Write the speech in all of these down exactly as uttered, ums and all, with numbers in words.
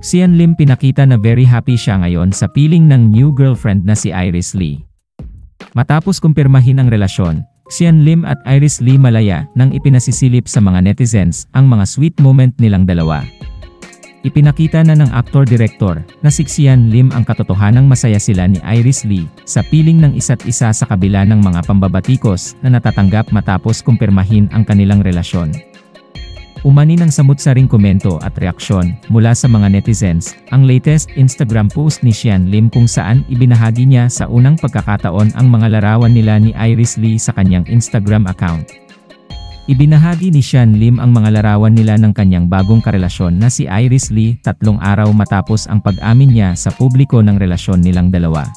Sian Lim pinakita na very happy siya ngayon sa piling ng new girlfriend na si Iris Lee. Matapos kumpirmahin ang relasyon, Sian Lim at Iris Lee malaya nang ipinasisilip sa mga netizens ang mga sweet moment nilang dalawa. Ipinakita na ng aktor-direktor na si Sian Lim ang katotohanang masaya sila ni Iris Lee sa piling ng isa't isa sa kabila ng mga pambabatikos na natatanggap matapos kumpirmahin ang kanilang relasyon. Umani ng samut-saring komento at reaksyon mula sa mga netizens ang latest Instagram post ni Sian Lim kung saan ibinahagi niya sa unang pagkakataon ang mga larawan nila ni Iris Lee sa kanyang Instagram account. Ibinahagi ni Sian Lim ang mga larawan nila ng kanyang bagong karelasyon na si Iris Lee tatlong araw matapos ang pag-amin niya sa publiko ng relasyon nilang dalawa.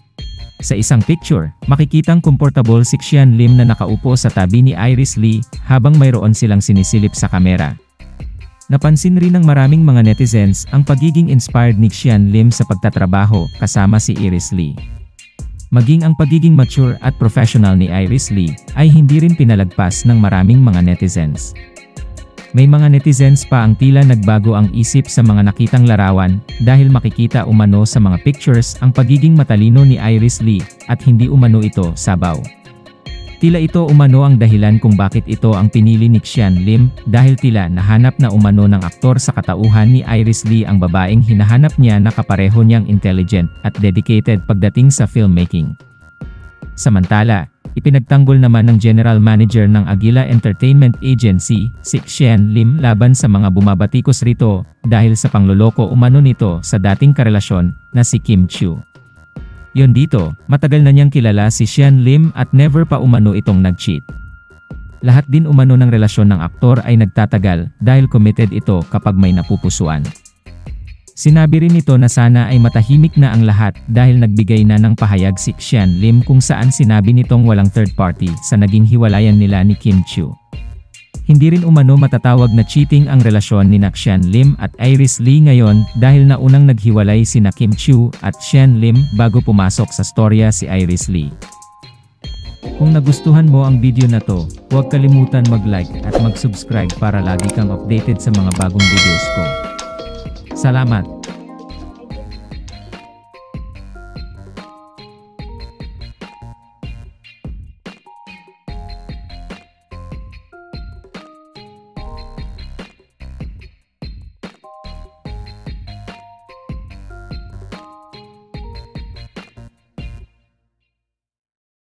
Sa isang picture, makikitang komportable si Sian Lim na nakaupo sa tabi ni Iris Lee habang mayroon silang sinisilip sa kamera. Napansin rin ng maraming mga netizens ang pagiging inspired ni Sian Lim sa pagtatrabaho kasama si Iris Lee. Maging ang pagiging mature at professional ni Iris Lee ay hindi rin pinalagpas ng maraming mga netizens. May mga netizens pa ang tila nagbago ang isip sa mga nakitang larawan dahil makikita umano sa mga pictures ang pagiging matalino ni Iris Lee at hindi umano ito sabaw. Tila ito umano ang dahilan kung bakit ito ang pinili ni Sian Lim dahil tila nahanap na umano ng aktor sa katauhan ni Iris Lee ang babaeng hinahanap niya na kapareho niyang intelligent at dedicated pagdating sa filmmaking. Samantala, ipinagtanggol naman ng General Manager ng Agila Entertainment Agency, si Sian Lim laban sa mga bumabatikos rito dahil sa pangloloko umano nito sa dating karelasyon na si Kim Chiu. Yon dito, matagal na niyang kilala si Sian Lim at never pa umano itong nag-cheat. Lahat din umano ng relasyon ng aktor ay nagtatagal dahil committed ito kapag may napupusuan. Sinabi rin nito na sana ay matahimik na ang lahat dahil nagbigay na ng pahayag si Sian Lim kung saan sinabi nitong walang third party sa naging hiwalayan nila ni Kim Chiu. Hindi rin umano matatawag na cheating ang relasyon ni Sian Lim at Iris Lee ngayon dahil naunang naghiwalay sina Kim Chiu at Sian Lim bago pumasok sa storya si Iris Lee. Kung nagustuhan mo ang video na to, huwag kalimutan mag-like at mag-subscribe para lagi kang updated sa mga bagong videos ko. Salamat!